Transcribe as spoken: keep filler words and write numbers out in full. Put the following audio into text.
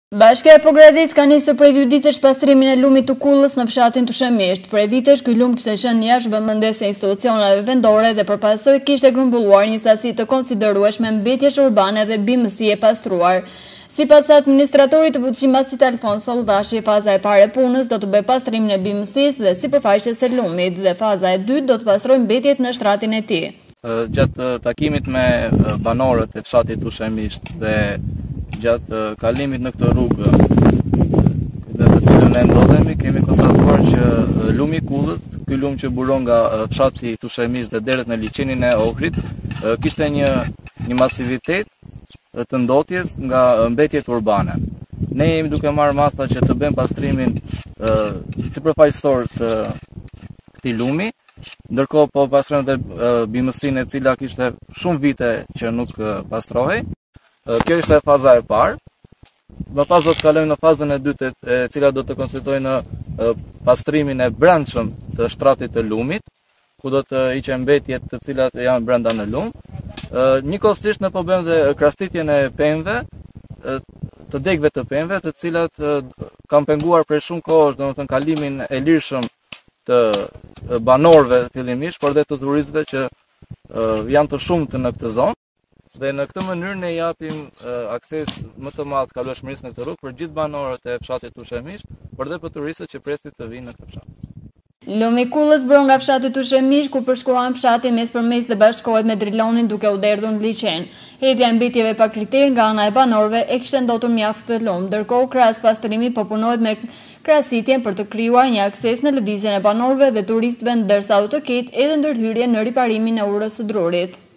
Bashkia e Pogradecës ka nisur prej dy ditësh pastrimin e lumit të Kullës në fshatin Tushemisht. Prej vitesh ky lum kishte qenë jashtë vëmendjes së institucioneve vendore dhe përpasoj kishte grumbulluar një sasi të konsiderueshme mbetjesh urbane dhe bimësi e pastruar. Sipas administratorit të Butçimasit Alfons Solldashi, faza e parë e punës do të bëjë pastrimin e bimësisë dhe sipërfaqes së lumit dhe faza e dytë do të pastrojë mbetjet në shtratin e tij. Gjatë takimit me banorët e fshatit Tushemisht dhe gjatë kalimit në këtë rrugë dhe të cilën ne ndodhemi, kemi konstatuar që lumi i Kullës, ky lum që buron nga fshati Tushemisht dhe deret në liçenin e Ohrit, kishte një një masivitet të ndotjes nga mbetjet urbane. Ne jemi duke marrë masa që të bëjmë pastrimin sipërfaqësor të këtij lumi, ndërkohë po pastrojmë dhe bimësinë e cila kishte shumë vite që nuk pastrohej. Kjo ishte faza e parë. Më pas do të kalojmë në fazën e dytë, e cila do të konsistojë në pastrimin e brendshëm të shtratit të lumit, ku do të hiqen mbetjet të cilat janë brenda në lum. Njëkohësisht ne po bëjmë dhe krastitjen e pemëve, të degëve të pemëve, të cilat kanë penguar prej shumë kohësh, domethënë kalimin e lirshëm të banorëve fillimisht, por dhe të turistëve që janë të shumtë në këtë zonë. Dhe në këtë mënyrë ne japim akses më të madh kalueshmërisë në këtë rrugë për gjithë banorët e fshatit Tushemisht, por dhe për turistët që presin të vinë në këtë fshat. Lumi i Kullës buron nga fshati Tushemisht, ku përshkruan fshati mes përmes dhe bashkohet me drilonin duke u derdhur në liçen. Hedhja e mbetjeve pa kriter nga ana e banorëve e kishte ndotur mjaft të lum, ndërkohë krahas pastrimit po punohet me krahasitjen për të krijuar një akses në lëvizjen e banorëve dhe turistëve, ndërsa u të ketë edhe ndërhyrje në riparimin e urës së drurit.